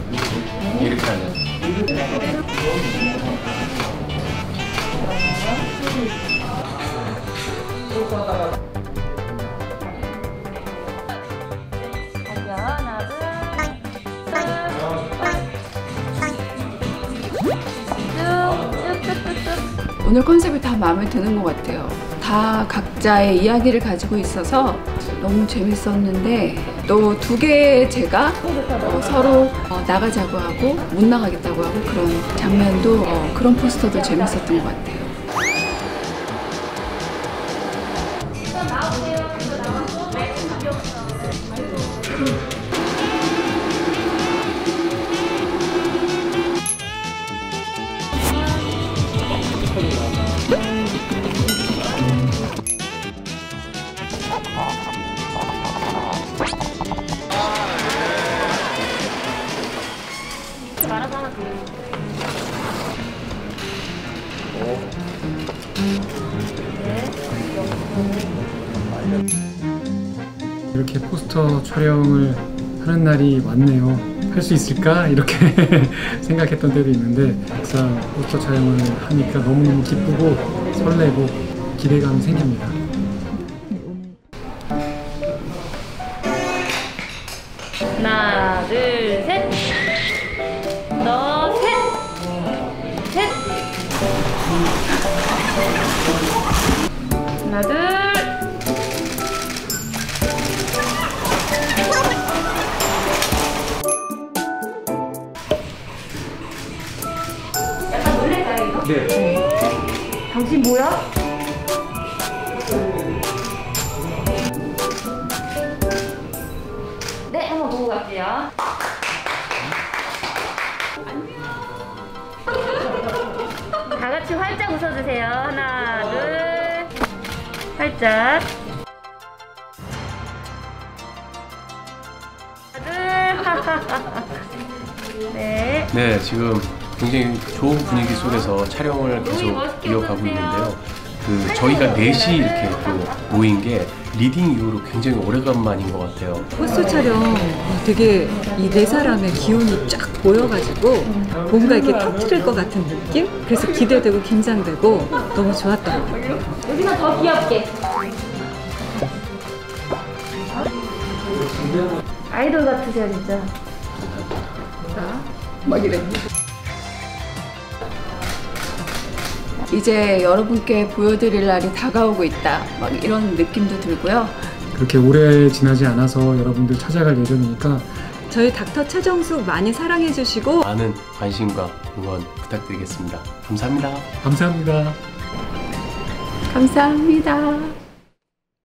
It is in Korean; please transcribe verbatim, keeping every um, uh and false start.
이렇게 하면. 오늘 컨셉이 다 마음에 드는 것 같아요. 다 각자의 이야기를 가지고 있어서 너무 재밌었는데 또 두 개의 제가 어, 서로 어, 나가자고 하고 못 나가겠다고 하고 그런 장면도 어, 그런 포스터도 재밌었던 것 같아요. 이렇게 포스터 촬영을 하는 날이 왔네요. 할 수 있을까? 이렇게 생각했던 때도 있는데 막상 포스터 촬영을 하니까 너무너무 기쁘고 설레고 기대감이 생깁니다. 하나, 둘, 셋. 너 셋. 셋. 하나, 둘. 약간 놀랄까요, 이거? 네. 네. 당신 뭐야? 네, 한번 보고 갈게요. 다 같이 활짝 웃어주세요. 하나, 둘, 활짝. 하나, 둘, 네. 네, 지금 굉장히 좋은 분위기 속에서 촬영을 계속 이어가고 있는데요. 그 저희가 넷이 이렇게 또 모인 게 리딩 이후로 굉장히 오래간만인 것 같아요. 포스터 촬영 되게 이 네 사람의 기운이 쫙 모여가지고 뭔가 이렇게 터뜨릴 것 같은 느낌? 그래서 기대되고 긴장되고 너무 좋았던 것 같아요. 여기만 더 귀엽게. 아이돌 같으세요, 진짜. 막 이래. 이제 여러분께 보여드릴 날이 다가오고 있다. 막 이런 느낌도 들고요. 그렇게 오래 지나지 않아서 여러분들 찾아갈 예정이니까 저희 닥터 차정숙 많이 사랑해 주시고 많은 관심과 응원 부탁드리겠습니다. 감사합니다. 감사합니다. 감사합니다.